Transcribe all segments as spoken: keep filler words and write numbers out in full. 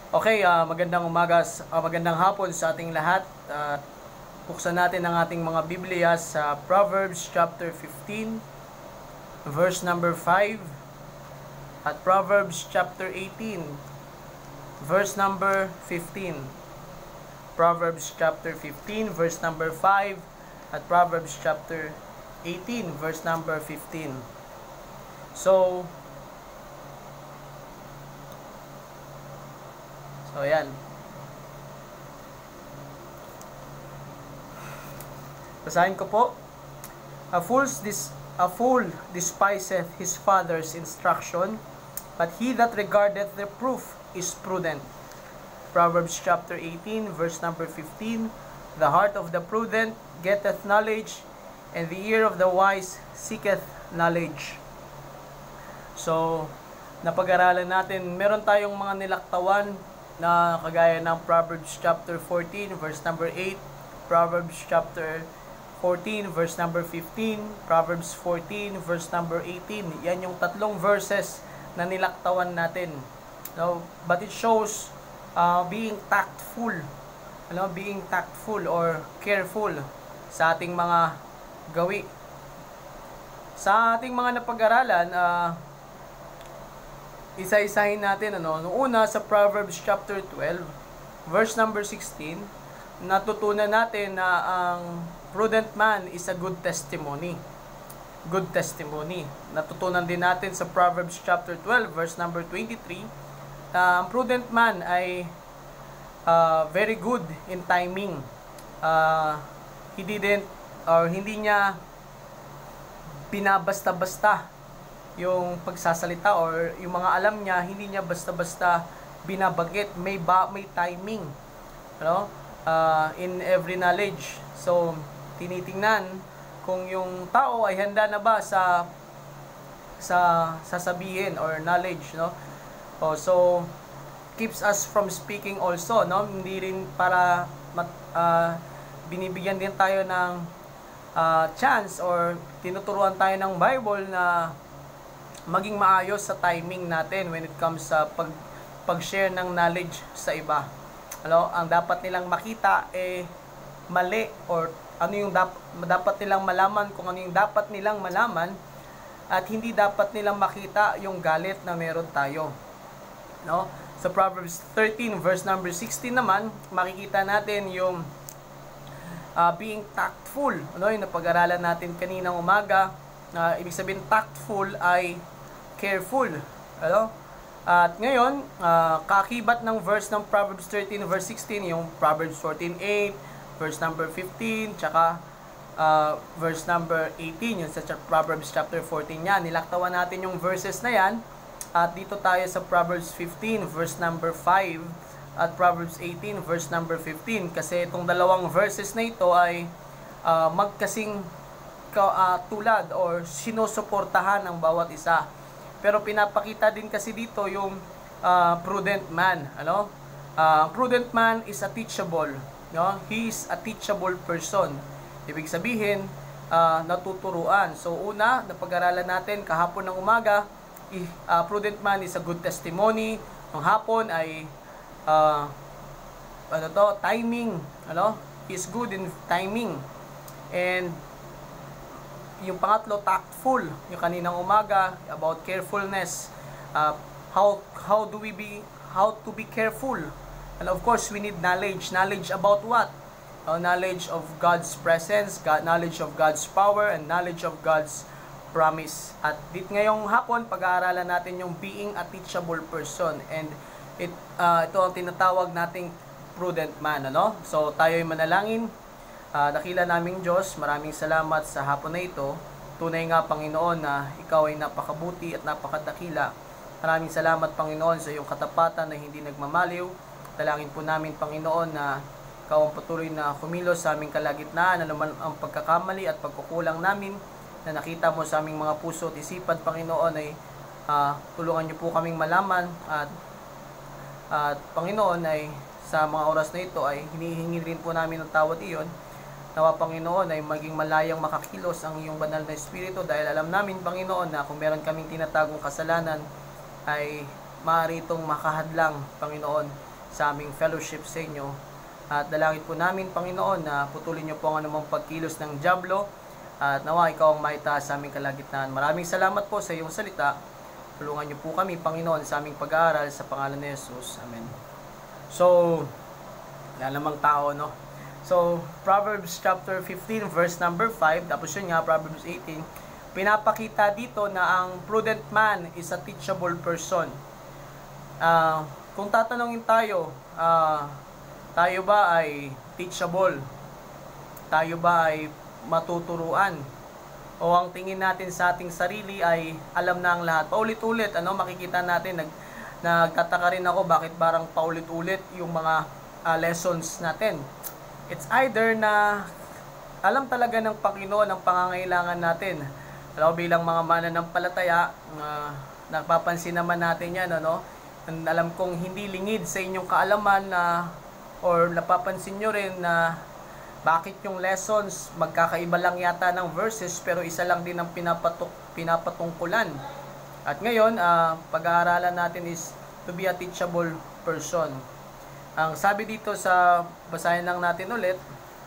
Okay, ah, magandang umaga, s- ah, magandang hapon sa ating lahat. Uh, buksan natin ang ating mga Biblia sa Proverbs chapter fifteen, verse number five, at Proverbs chapter eighteen, verse number fifteen. Proverbs chapter fifteen, verse number five, at Proverbs chapter eighteen, verse number fifteen. So, so yan. Basahin ko po. A fool's dis a fool despiseth his father's instruction, but he that regardeth reproof is prudent. Proverbs chapter eighteen, verse number fifteen. The heart of the prudent getteth knowledge, and the ear of the wise seeketh knowledge. So, napag-aralan natin, meron tayong mga nilaktawan na kagaya ng Proverbs chapter fourteen, verse number eight, Proverbs chapter fourteen, verse number fifteen, Proverbs fourteen, verse number eighteen. Yan yung tatlong verses na nilaktawan natin. No, but it shows uh, being tactful, ano, being tactful or careful sa ating mga gawi. Sa ating mga napag-aralan, uh, isa-isahin natin, ano, noong una sa Proverbs chapter twelve, verse number sixteen, natutunan natin na ang prudent man is a good testimony. Good testimony. Natutunan din natin sa Proverbs chapter twelve, verse number twenty-three, na ang prudent man ay uh, very good in timing. Uh, he didn't, or hindi niya binabasta-basta yung pagsasalita, or yung mga alam niya, hindi niya basta-basta binabagit. May, ba, may timing. Ano? Uh, in every knowledge. So, tinitingnan kung yung tao ay handa na ba sa sa sasabihin or knowledge, no? Oh, so keeps us from speaking also, no? Hindi rin para mat, uh, binibigyan din tayo ng uh, chance or tinuturuan tayo ng Bible na maging maayos sa timing natin when it comes sa pag pag-share ng knowledge sa iba. Ano, ang dapat nilang makita eh mali, or ano yung dap- dapat nilang malaman, kung ano yung dapat nilang malaman, at hindi dapat nilang makita yung galit na meron tayo. No? Sa Proverbs thirteen, verse number sixteen naman, makikita natin yung uh, being tactful. Ano, yung napag-aralan natin kaninang umaga. Uh, ibig sabihin, tactful ay careful. Ano? At ngayon, uh, kakibat ng verse ng Proverbs thirteen, verse sixteen, yung Proverbs fourteen, eight, verse number fifteen, tsaka uh, verse number eighteen, yung sa Proverbs chapter fourteen yan. Nilaktawan natin yung verses na yan. At dito tayo sa Proverbs fifteen, verse number five, at Proverbs eighteen, verse number fifteen. Kasi itong dalawang verses na ito ay uh, magkasing uh, tulad or sinusuportahan ng bawat isa. Pero pinapakita din kasi dito yung uh, prudent man, ano? Uh, prudent man is a teachable, no? He is a teachable person. Ibig sabihin, uh, natuturuan. So una, napag-aralan natin kahapon ng umaga, uh, prudent man is a good testimony. Nung hapon ay uh, ano to, timing, ano? He is good in timing. And yung pangatlo, tactful, yung kaninang umaga about carefulness. Uh, how how do we be how to be careful? And of course, we need knowledge. Knowledge about what? Uh, knowledge of God's presence, God, knowledge of God's power, and knowledge of God's promise. At dit ngayong hapon, pag-aaralan natin yung being a teachable person. And it uh, ito ang tinatawag nating prudent man, ano? So tayo'y manalangin. Uh, dakila naming Diyos, maraming salamat sa hapon na ito. Tunay nga, Panginoon, na Ikaw ay napakabuti at napakadakila. Maraming salamat, Panginoon, sa iyong katapatan na hindi nagmamaliw. Dalangin po namin, Panginoon, na Ikaw ang patuloy na kumilos sa aming kalagitnaan, ano man ang pagkakamali at pagkukulang namin na nakita mo sa aming mga puso at isipan, Panginoon, ay uh, tulungan niyo po kaming malaman. At, at Panginoon, ay sa mga oras na ito ay hinihingi rin po namin ng tawad iyon. Nawa, Panginoon, ay maging malayang makakilos ang iyong banal na Espiritu, dahil alam namin, Panginoon, na kung meron kaming tinatagong kasalanan ay maaari itong makahadlang, Panginoon, sa aming fellowship sa inyo. At dalangin po namin, Panginoon, na putulin niyo po ang anumang pagkilos ng dyablo at nawa ikaw ang maitaas sa aming kalagitnaan. Maraming salamat po sa iyong salita. Tulungan niyo po kami, Panginoon, sa aming pag-aaral sa pangalan ni Jesus. Amen. So, wala namang tao, no? So, Proverbs chapter fifteen, verse number five, tapos yun nga, Proverbs eighteen, pinapakita dito na ang prudent man is a teachable person. Uh, kung tatanungin tayo, uh, tayo ba ay teachable? Tayo ba ay matuturuan? O ang tingin natin sa ating sarili ay alam na ang lahat? Paulit-ulit, ano, makikita natin, nag, nagtataka rin ako bakit parang paulit-ulit yung mga uh, lessons natin. It's either na alam talaga ng Panginoon ang pangangailangan natin. Alam, bilang mga mananampalataya, uh, napapansin naman natin yan, ano? Alam kong hindi lingid sa inyong kaalaman na or napapansin nyo rin na bakit yung lessons magkakaiba lang yata ng verses pero isa lang din ang pinapatuk, pinapatungkulan. At ngayon, uh, pag-aaralan natin is to be a teachable person. Ang sabi dito sa, basahin lang natin ulit,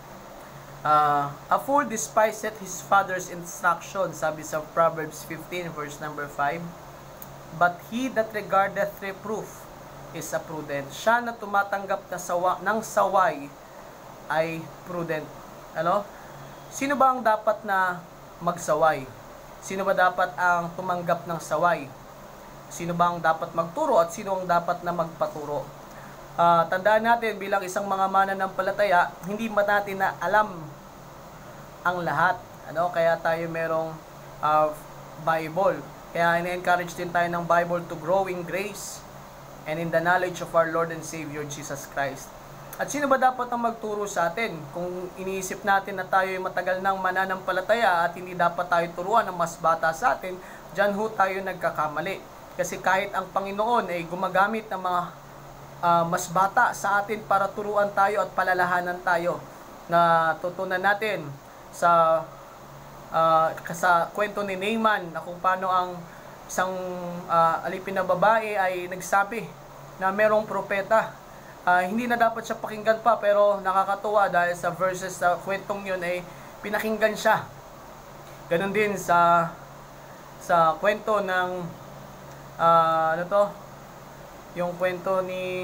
uh, a fool despiseth his father's instruction, sabi sa Proverbs fifteen verse number five. But he that regardeth reproof is a prudent. Siya na tumatanggap na sawa, ng saway ay prudent. Ano? Sino ba ang dapat na magsaway? Sino ba dapat ang tumanggap ng saway? Sino ba ang dapat magturo at sino ang dapat na magpaturo? Uh, tandaan natin bilang isang mga mananampalataya, hindi ba natin na alam ang lahat? Ano? Kaya tayo merong uh, Bible. Kaya ina-encourage din tayo ng Bible to grow in grace and in the knowledge of our Lord and Savior Jesus Christ. At sino ba dapat ang magturo sa atin? Kung iniisip natin na tayo ay matagal nang mananampalataya at hindi dapat tayo turuan ng mas bata sa atin, dyan ho tayo nagkakamali. Kasi kahit ang Panginoon ay gumagamit ng mga uh, mas bata sa atin para turuan tayo at palalahanan tayo, na tutunan natin sa uh, sa kwento ni Naaman na kung paano ang isang uh, alipin na babae ay nagsabi na merong propeta. Uh, hindi na dapat siya pakinggan pa pero nakakatuwa dahil sa verses sa kwentong yun ay pinakinggan siya. Ganon din sa sa kwento ng uh, ano to? Yung kwento ni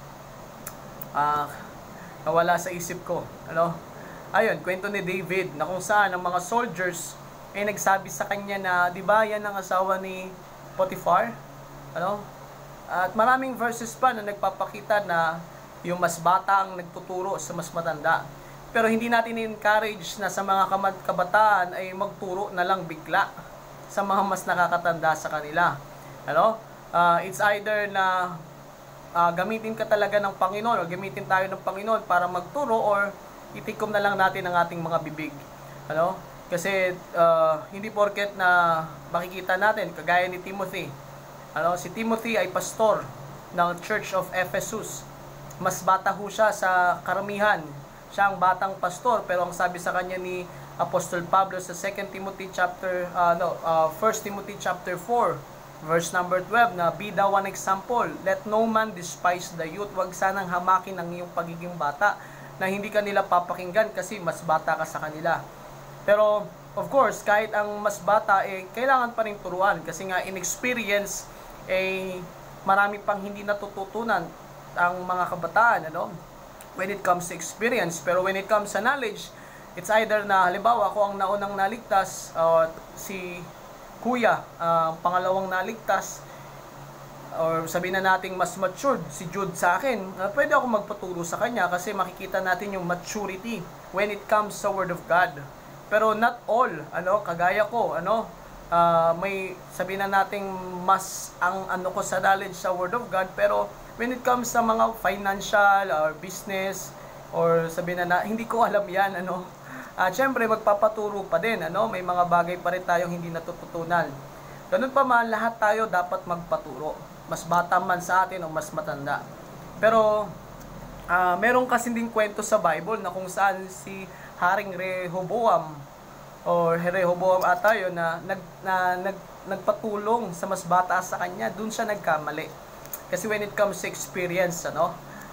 uh, nawala sa isip ko. Ano? Ayun, kwento ni David na kung saan ang mga soldiers ay nagsabi sa kanya na, di ba yan ang asawa ni Potiphar? Ano? At maraming verses pa na nagpapakita na yung mas bata ang nagtuturo sa mas matanda. Pero hindi natin encourage na sa mga kabataan ay magturo na lang bigla sa mga mas nakakatanda sa kanila. Ano? Uh, it's either na uh, gamitin ka talaga ng Panginoon o gamitin tayo ng Panginoon para magturo or itikom na lang natin ang ating mga bibig. Ano? Kasi uh, hindi porket na makikita natin, kagaya ni Timothy. Ano, si Timothy ay pastor ng Church of Ephesus. Mas bata ho siya sa karamihan. Siya ang batang pastor, pero ang sabi sa kanya ni Apostol Pablo sa Second Timothy chapter uh, no, uh, First Timothy chapter four, verse number twelve, na be thou an example, let no man despise the youth. Huwag sanang hamakin ang iyong pagiging bata na hindi ka nila papakinggan kasi mas bata ka sa kanila. Pero of course, kahit ang mas bata eh kailangan pa rin turuan kasi nga in experience eh marami pang hindi natututunan ang mga kabataan, ano, when it comes to experience. Pero when it comes sa knowledge, it's either na halimbawa ako ang naunang naligtas, uh, si kuya ang uh, pangalawang naligtas, or sabihin na nating mas matured si Jude sa akin, uh, pwede ako magpaturo sa kanya kasi makikita natin yung maturity when it comes sa Word of God. Pero not all, ano, kagaya ko, ano, uh, may sabihin na nating mas ang ano ko sa knowledge sa Word of God, pero when it comes sa mga financial or business or sabihin na, na hindi ko alam yan, ano, uh, syempre magpapaturo pa din, ano, may mga bagay pa rin tayong hindi natututunan. Ganun pa man, lahat tayo dapat magpaturo, mas bata man sa atin o mas matanda. Pero uh, meron kasi ding kwento sa Bible na kung saan si Haring Rehoboam or Rehoboam ata yun na, nag, na nag, nagpatulong sa mas bata sa kanya, dun siya nagkamali. Kasi when it comes to experience, ano,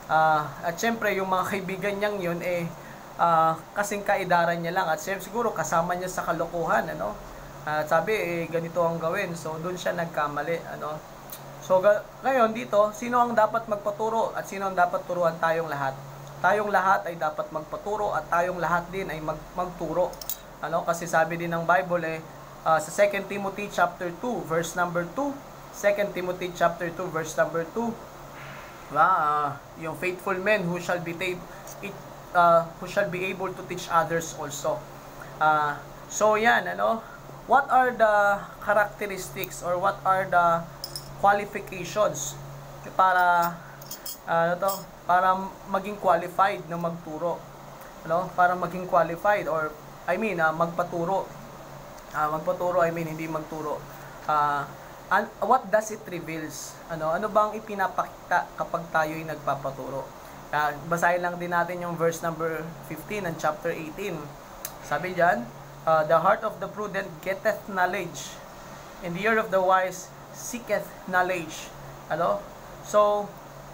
Uh, at syempre, yung mga kaibigan niyang yun, eh, uh, kasing kaidaran niya lang. At syempre, siguro, kasama niya sa kalokohan, ano. At uh, sabi, eh, ganito ang gawin. So, doon siya nagkamali, ano. So, ga- ngayon, dito, sino ang dapat magpaturo at sino ang dapat turuan? Tayong lahat. Tayong lahat ay dapat magpaturo at tayong lahat din ay mag magturo. Ano, kasi sabi din ng Bible, eh, uh, sa Second Timothy chapter two, verse number two, Second Timothy chapter two, verse number two, diba? Uh, yung faithful men who shall be it, uh, who shall be able to teach others also. Uh, so yan, ano, what are the characteristics or what are the qualifications para uh, ano to, para maging qualified na magturo, ano, para maging qualified or I mean uh, magpaturo. Uh, magpaturo I mean hindi magturo. Uh, And what does it reveals? Ano, ano bang ipinapakita kapag tayo ay nagpapaturo? Uh, basahin lang din natin yung verse number fifteen ng chapter eighteen. Sabi diyan, uh, the heart of the prudent getteth knowledge, and the ear of the wise seeketh knowledge. Ano? So,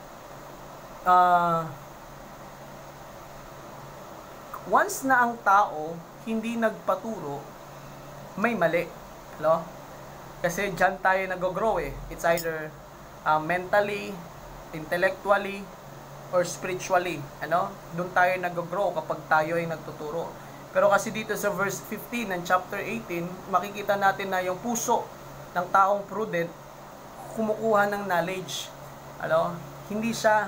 uh, once na ang tao hindi nagpaturo, may mali. Ano? Kasi dyan tayo nag-grow eh. It's either uh, mentally, intellectually, or spiritually. Ano? Doon tayo nag-grow kapag tayo ay nagtuturo. Pero kasi dito sa verse fifteen ng chapter eighteen, makikita natin na yung puso ng taong prudent kumukuha ng knowledge. Ano? Hindi siya,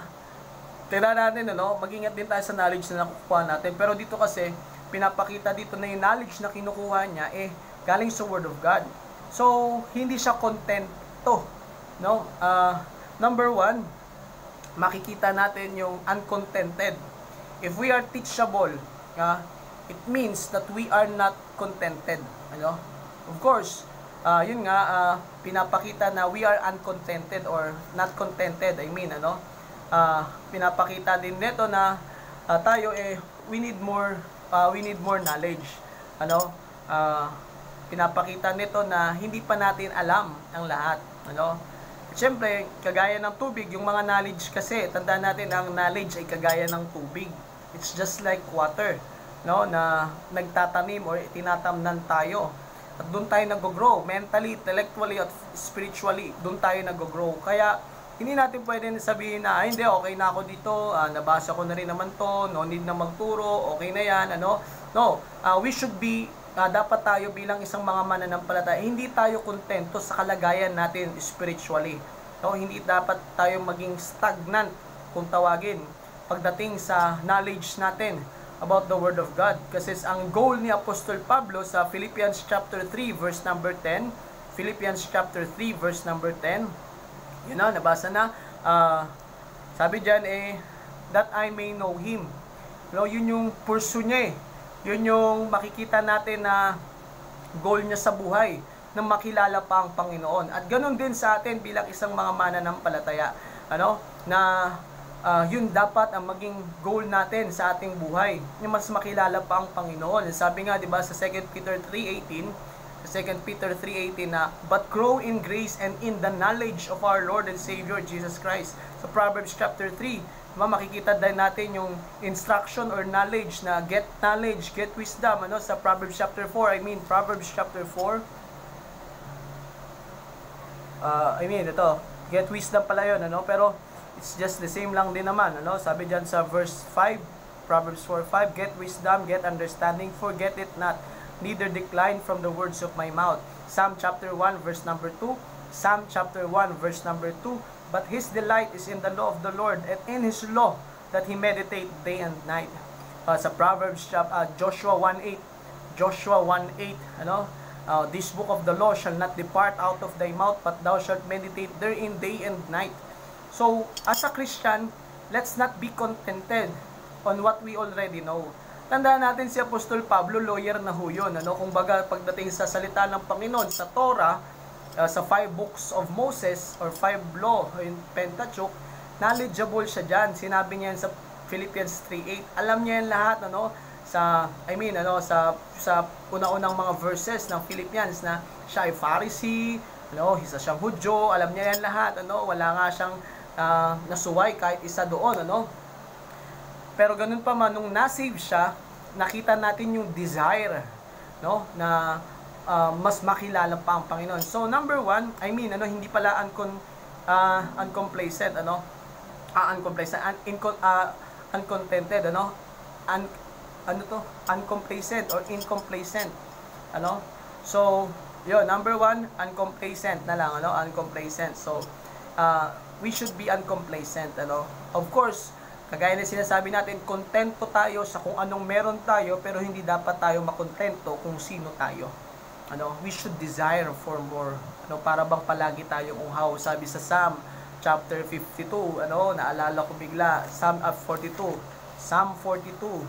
tira natin, ano? Mag-ingat din tayo sa knowledge na nakukuha natin. Pero dito kasi, pinapakita dito na yung knowledge na kinukuha niya eh galing sa Word of God. So, hindi siya contento, no? Uh, number one, makikita natin yung uncontented. If we are teachable, uh, it means that we are not contented, ano? Of course, uh, yun nga, uh, pinapakita na we are uncontented or not contented, I mean, ano? Uh, pinapakita din nito na uh, tayo eh, we need more, uh, we need more knowledge, ano? Uh, pinapakita nito na hindi pa natin alam ang lahat, ano? Siyempre, kagaya ng tubig, yung mga knowledge kasi, tandaan natin ang knowledge ay kagaya ng tubig. It's just like water, no, na nagtatanim or tinatamnan tayo. At doon tayo nag-grow, mentally, intellectually, at spiritually, doon tayo nag-grow. Kaya, hindi natin pwedeng sabihin na, ay, hindi, okay na ako dito, uh, nabasa ko na rin naman to, no need na magturo, okay na yan, ano? No, uh, we should be Uh, dapat tayo bilang isang mga mananampalataya, hindi tayo kontento sa kalagayan natin spiritually. No, hindi dapat tayo maging stagnant kung tawagin pagdating sa knowledge natin about the Word of God. Kasi ang goal ni Apostol Pablo sa Philippians chapter three verse number ten, Philippians chapter three verse number ten, yun na, nabasa na, uh, sabi dyan eh, that I may know Him. No, yun yung pursue niya eh. Yun yung makikita natin na goal niya sa buhay, na makilala pa ang Panginoon. At ganun din sa atin bilang isang mga mananampalataya, ano, na uh, yun dapat ang maging goal natin sa ating buhay, na mas makilala pa ang Panginoon. Sabi nga, di ba, sa Second Peter three eighteen, Second Peter three eighteen na, but grow in grace and in the knowledge of our Lord and Savior Jesus Christ. Sa Proverbs chapter three, diba, makikita din natin yung instruction or knowledge na get knowledge, get wisdom, ano, sa Proverbs chapter four, I mean, Proverbs chapter four, uh, I mean, ito, get wisdom pala yun, ano, pero it's just the same lang din naman, ano, sabi dyan sa verse five, Proverbs four five, get wisdom, get understanding, forget it not, neither decline from the words of my mouth. Psalm chapter one, verse number two, Psalm chapter one, verse number two, but his delight is in the law of the Lord, and in his law that he meditate day and night. Uh, sa Proverbs, uh, Joshua one eight, Joshua one eight, ano, uh, this book of the law shall not depart out of thy mouth, but thou shalt meditate therein day and night. So, as a Christian, let's not be contented on what we already know. Tandaan natin si Apostol Pablo, lawyer na ho yun, ano, kung baga pagdating sa salita ng Panginoon, sa Torah, Uh, sa five books of Moses or five law in Pentateuch, knowledgeable siya dyan. Sinabi niya yan sa Philippians three eight. Alam niya yan lahat, ano, sa, I mean, ano, sa, sa una-unang mga verses ng Philippians na siya ay Pharisee, ano, isa siyang Hudyo, alam niya yan lahat, ano, wala nga siyang uh, nasuway kahit isa doon, ano. Pero ganun pa man, nung na-save siya, nakita natin yung desire, no, na uh, mas makilala pa ang Panginoon. So number one, I mean, ano, hindi pala uncon uh, uncomplacent, ano, uh, uncomplacent, un incon uh, uncontented, ano, un ano to, uncomplacent or incomplacent, ano. So yun, number one, uncomplacent na lang, ano, uncomplacent. So uh, we should be uncomplacent, ano. Of course, kagaya na sinasabi natin, kontento tayo sa kung anong meron tayo, pero hindi dapat tayo makontento kung sino tayo. Ano, we should desire for more. Ano, para bang palagi tayong uhaw. Sabi sa Psalm chapter fifty-two, ano, naalala ko bigla, Psalm uh, forty-two. Psalm forty-two.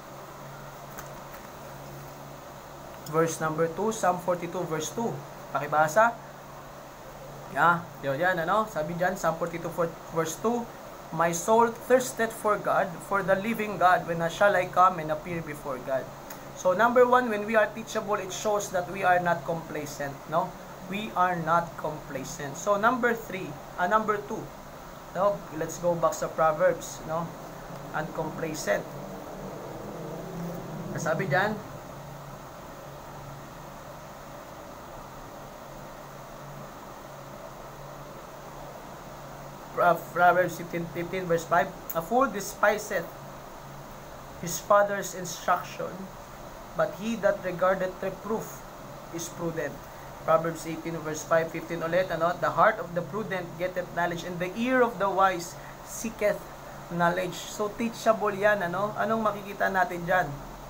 Verse number two, Psalm forty-two verse two. Pakibasa. Yeah, yun yan, ano, sabi diyan, Psalm forty-two verse two. My soul thirsteth for God, for the living God, when shall I come and appear before God? So number one, when we are teachable, it shows that we are not complacent, no? We are not complacent. So number three, uh, number two, no? Let's go back sa Proverbs, no? Uncomplacent. Sabi diyan, Proverbs fifteen verse five, a fool despiseth his father's instruction, but he that regardeth reproof is prudent. Proverbs eighteen verse five, fifteen ulit, ano, the heart of the prudent getteth knowledge, and the ear of the wise seeketh knowledge. So teachable yan, ano. Anong makikita natin dyan?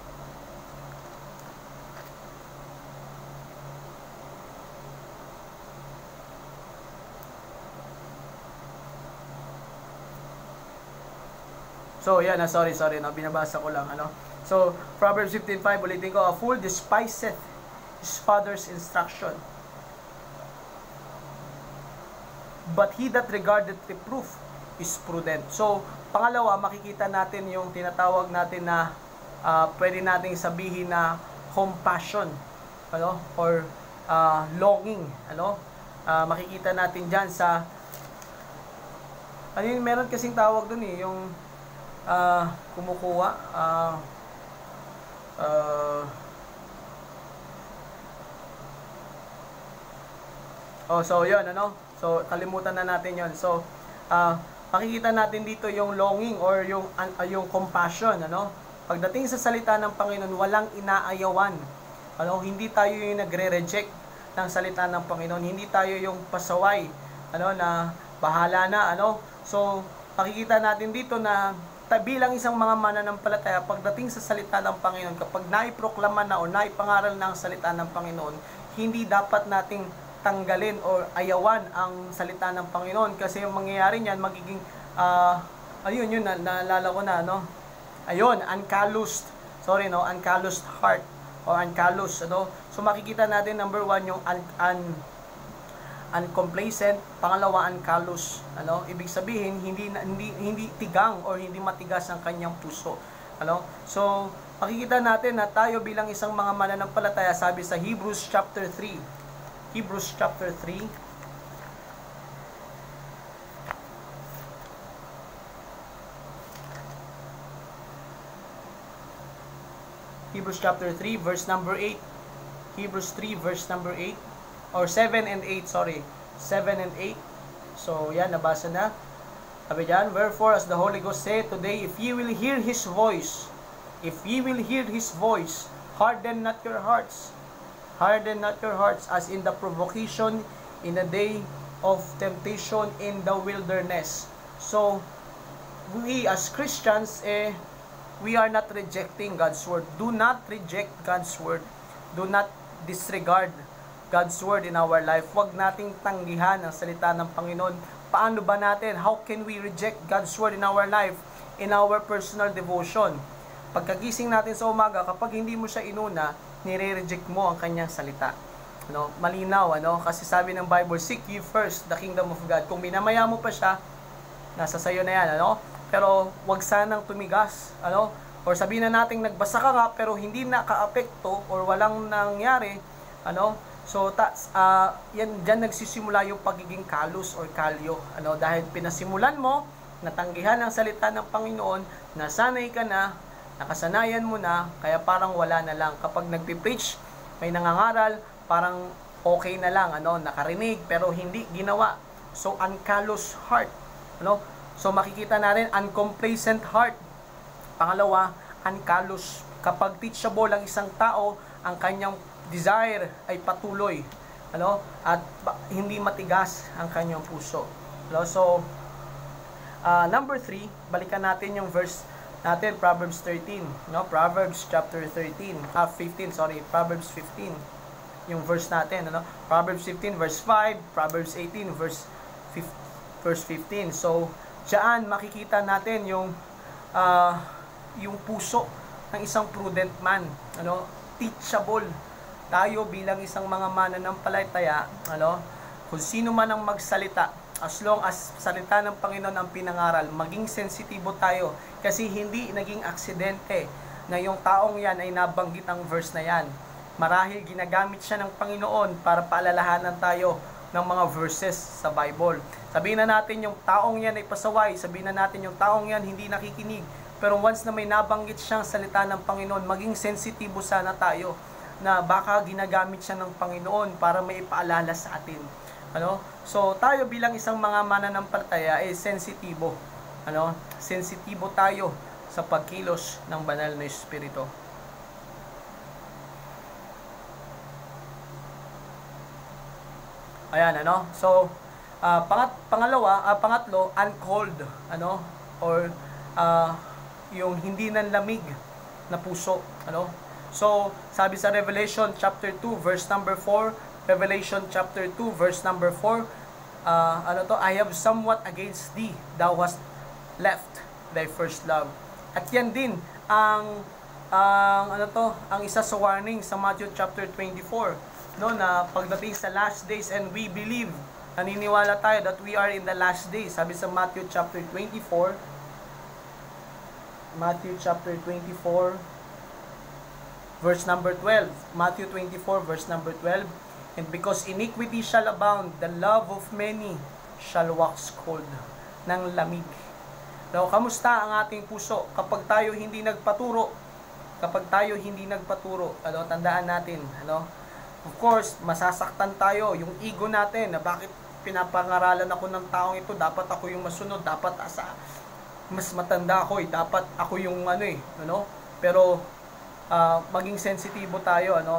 So, yan, ah, sorry, sorry, no, binabasa ko lang, ano. So, Proverbs fifteen five, ulitin ko, a fool despiseth his father's instruction, but he that regardeth reproof is prudent. So, pangalawa, makikita natin yung tinatawag natin na uh, pwede nating sabihin na compassion, ano, or uh, longing, ano. Uh, makikita natin dyan sa, ano yun, meron kasing tawag dun eh, yung Uh, kumukuha uh, uh, oh, so yun, ano, so kalimutan na natin yon. So uh, makikita natin dito yung longing or yung uh, yung compassion, ano. Pagdating sa salita ng Panginoon, walang inaayawan, ano, hindi tayo yung nagre-reject ng salita ng Panginoon, hindi tayo yung pasaway, ano, na bahala na, ano. So makikita natin dito na bilang isang mga mananampalataya, pagdating sa salita ng Panginoon, kapag naiproklama na o naipangaral na ang salita ng Panginoon, hindi dapat nating tanggalin o ayawan ang salita ng Panginoon, kasi yung mangyayari niyan, magiging uh, ayun yun, na, naalala ko na, no, ayun, uncalloused, sorry, no, uncalloused heart or uncalloused, ano. So makikita natin, number one, yung un, un uncomplacent, pangalawa uncallous, ano, ibig sabihin hindi hindi hindi tigang or hindi matigas ang kanyang puso, ano. So makikita natin na tayo bilang isang mga mananampalataya, sabi sa Hebrews chapter three, Hebrews chapter three, Hebrews chapter three verse number eight, Hebrews three verse number eight, or seven and eight, sorry, seven and eight. So, yan, nabasa na. Sabi dyan, wherefore, as the Holy Ghost said today, if ye will hear His voice, if ye will hear His voice, harden not your hearts, harden not your hearts, as in the provocation in the day of temptation in the wilderness. So, we as Christians, eh, we are not rejecting God's word. Do not reject God's word. Do not disregard God's word in our life. Huwag nating tanggihan ang salita ng Panginoon. Paano ba natin? How can we reject God's word in our life? In our personal devotion. Pagkagising natin sa umaga, kapag hindi mo siya inuna, nire-reject mo ang kanyang salita. Ano? Malinaw, ano? Kasi sabi ng Bible, seek ye first the kingdom of God. Kung minamaya mo pa siya, nasa sayo na yan, ano? Pero huwag sanang tumigas, ano? Or sabihin na natin, nagbasa ka nga, pero hindi naka-apekto or walang nangyari, ano? So, ta, uh, yan, dyan nagsisimula yung pagiging kalus or kalyo. Ano, dahil pinasimulan mo, natanggihan ang salita ng Panginoon, nasanay ka na, nakasanayan mo na, kaya parang wala na lang. Kapag nagpipreach, may nangangaral, parang okay na lang, ano, nakarinig, pero hindi ginawa. So, uncallous heart. Ano? So, makikita natin, uncomplacent heart. Pangalawa, uncallous. Kapag teachable ang isang tao, ang kanyang desire ay patuloy, ano, at hindi matigas ang kanyang puso. Ano? So, uh, number three, balikan natin yung verse natin, Proverbs thirteen, no? Proverbs chapter thirteen, ah, fifteen, sorry, Proverbs fifteen, yung verse natin, ano? Proverbs fifteen verse five, Proverbs eighteen verse fifteen. So, diyan makikita natin yung uh, yung puso ng isang prudent man, ano, teachable. Tayo bilang isang mga mananampalataya, ano, kung sino man ang magsalita, as long as salita ng Panginoon ang pinangaral, maging sensitibo tayo, kasi hindi naging aksidente na yung taong yan ay nabanggit ang verse na yan. Marahil ginagamit siya ng Panginoon para paalalahanan tayo ng mga verses sa Bible. Sabihin na natin yung taong yan ay pasaway, sabihin na natin yung taong yan hindi nakikinig, pero once na may nabanggit siyang salita ng Panginoon, maging sensitibo sana tayo na baka ginagamit siya ng Panginoon para may ipaalala sa atin. Ano? So, tayo bilang isang mga mananampalataya ay sensitibo. Ano? Sensitibo tayo sa pagkilos ng banal na Espiritu. Ayan, ano? So, uh, pangat, pangalawa, uh, pangatlo, uncalled, ano? Or, uh, yung hindi nanlamig na puso, ano? So, sabi sa Revelation chapter two, verse number four, Revelation chapter two, verse number four, uh, ano to? I have somewhat against thee, thou hast left thy first love. At yan din, ang, ang, ano to? Ang isa sa warning sa Matthew chapter twenty-four, no, na pagdating sa last days, and we believe, naniniwala tayo that we are in the last days. Sabi sa Matthew chapter twenty-four, Matthew chapter twenty-four, verse number twelve. Matthew twenty-four, verse number twelve. And because iniquity shall abound, the love of many shall wax cold. Ng lamig. Now, kamusta ang ating puso? Kapag tayo hindi nagpaturo, kapag tayo hindi nagpaturo, ano, tandaan natin, ano, of course, masasaktan tayo, yung ego natin, na bakit pinapangaralan ako ng taong ito, dapat ako yung masunod, dapat asa, mas matanda ako eh, dapat ako yung ano eh, ano, pero, uh, maging sensitibo tayo, ano,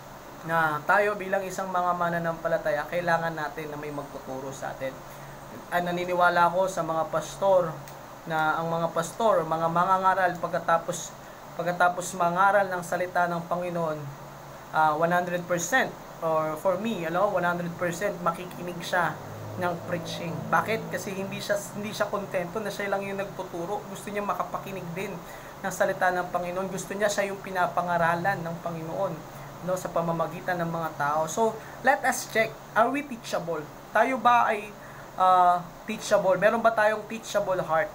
na tayo bilang isang mga mananampalataya, kailangan natin na may magtuturo sa atin. Ay, naniniwala ako sa mga pastor, na ang mga pastor, mga mangangaral, pagkatapos, pagkatapos mangaral ng salita ng Panginoon, Uh, one hundred percent or for me, ano, one hundred percent makikinig siya ng preaching. Bakit? Kasi hindi siya hindi siya kontento na siya lang yung nagtuturo. Gusto niya makapakinig din ng salita ng Panginoon. Gusto niya siya yung pinapangaralan ng Panginoon, no, sa pamamagitan ng mga tao. So, let us check. Are we teachable? Tayo ba ay uh, teachable? Meron ba tayong teachable heart?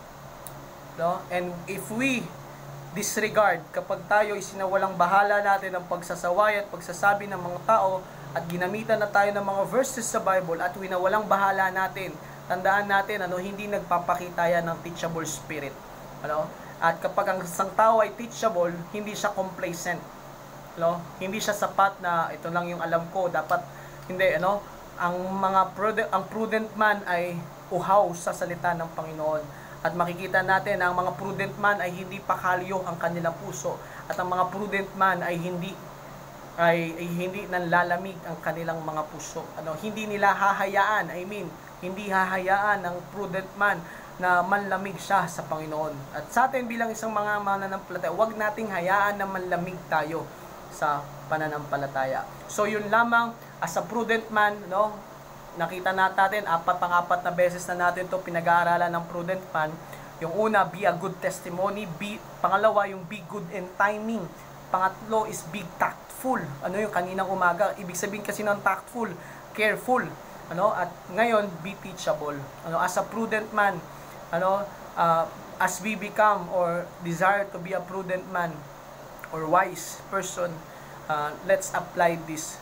No? And if we disregard, kapag tayo isinawalang bahala natin ang pagsasaway at pagsasabi ng mga tao at ginamitan na tayo ng mga verses sa Bible at winawalang bahala natin, tandaan natin, ano, hindi nagpapakita yan ng teachable spirit, ano? At kapag ang isang tao ay teachable, hindi siya complacent, ano? Hindi siya sapat na ito lang yung alam ko, dapat hindi, ano? Ang mga prudent, ang prudent man ay uhaw sa salita ng Panginoon. At makikita natin na ang mga prudent man ay hindi pakalyo ang kanilang puso, at ang mga prudent man ay hindi ay, ay hindi nanlalamig ang kanilang mga puso. Ano, hindi nila hahayaan, I mean, hindi hahayaan ng prudent man na manlamig siya sa Panginoon. At sa atin bilang isang mga mananampalataya, huwag nating hayaan na manlamig tayo sa pananampalataya. So yun lamang, as a prudent man, no, nakita natin, apat pang-apat na beses na natin to pinag-aaralan ng prudent man. Yung una, be a good testimony. Be, pangalawa, yung be good in timing. Pangatlo is be tactful. Ano yung kaninang umaga? Ibig sabihin kasi ng tactful, careful. Ano? At ngayon, be teachable. Ano? As a prudent man, ano, uh, as we become or desire to be a prudent man or wise person, uh, let's apply this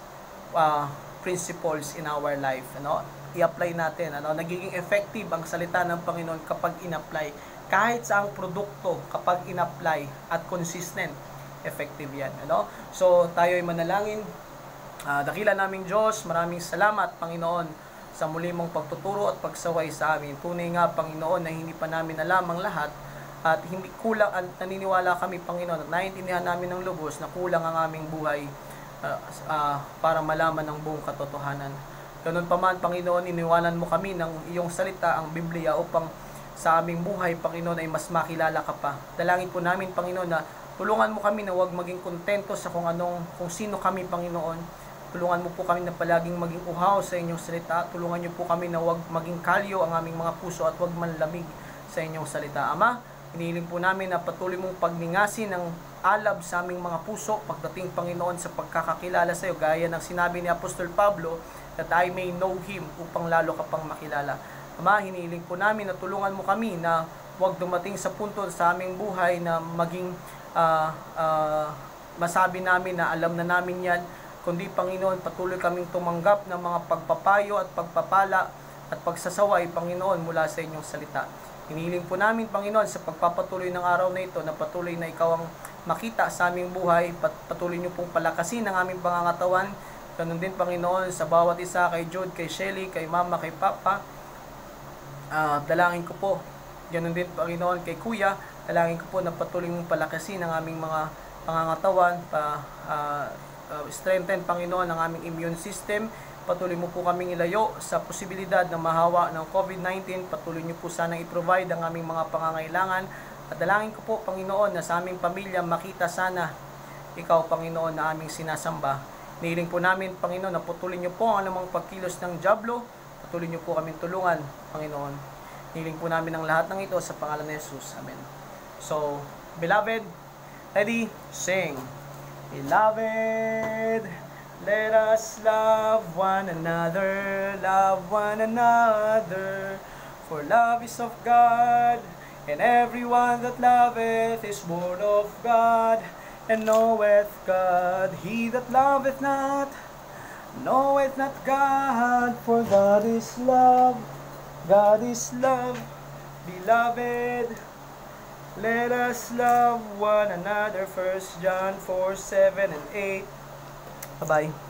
uh, principles in our life, ano? I-apply natin, ano? Nagiging effective ang salita ng Panginoon kapag in-apply. Kahit sa ang produkto, kapag in-apply at consistent, effective yan, ano? So, tayo ay manalangin. Uh, dakila naming Diyos, maraming salamat, Panginoon, sa muli mong pagtuturo at pagsaway sa amin. Tunay nga, Panginoon, na hindi pa namin alam ang lahat at hindi kulang, at naniniwala kami, Panginoon, at naiintindihan namin ng lubos na kulang ang aming buhay uh, uh, para malaman ang buong katotohanan. Ganun pa man, Panginoon, iniwanan mo kami ng iyong salita, ang Biblia, upang sa aming buhay, Panginoon, ay mas makilala ka pa. Dalangin po namin, Panginoon, na tulungan mo kami na huwag maging kontento sa kung anong, kung sino kami, Panginoon. Tulungan mo po kami na palaging maging uhaw sa inyong salita. Tulungan niyo po kami na huwag maging kalyo ang aming mga puso at huwag manlamig sa inyong salita. Ama, hinihiling po namin na patuloy mong pagningasin ng alab sa aming mga puso pagdating, Panginoon, sa pagkakakilala sa iyo. Gaya ng sinabi ni Apostol Pablo, that I may know Him, upang lalo ka pang makilala. Ama, hinihiling po namin na tulungan mo kami na huwag dumating sa punto sa aming buhay na maging uh, uh, masabi namin na alam na namin yan, kundi, Panginoon, patuloy kaming tumanggap ng mga pagpapayo at pagpapala at pagsasaway, Panginoon, mula sa inyong salita. Hinihiling po namin, Panginoon, sa pagpapatuloy ng araw na ito, na patuloy na ikaw ang makita sa aming buhay, patuloy niyo pong palakasin ang aming pangangatawan. Ganun din, Panginoon, sa bawat isa, kay Jude, kay Shelly, kay Mama, kay Papa. Uh, dalangin ko po, ganun din, Panginoon, kay Kuya, dalangin ko po na patuloy mong palakasin ang aming mga pangangatawan, pa, uh, Uh, strengthen, Panginoon, ang aming immune system. Patuloy mo po kaming ilayo sa posibilidad na mahawa ng COVID nineteen. Patuloy niyo po sanang i-provide ang aming mga pangangailangan. At dalangin ko po, Panginoon, na sa aming pamilya makita sana ikaw, Panginoon, na aming sinasamba. Nihiling po namin, Panginoon, na patuloy niyo po ang anumang pagkilos ng dyablo. Patuloy niyo po kaming tulungan, Panginoon. Nihiling po namin ang lahat ng ito sa pangalan ni Jesus. Amen. So, beloved, ready, sing. Beloved, let us love one another, love one another, for love is of God, and everyone that loveth is born of God, and knoweth God. He that loveth not, knoweth not God, for God is love, God is love. Beloved, let us love one another. First John four, seven and eight. Bye-bye.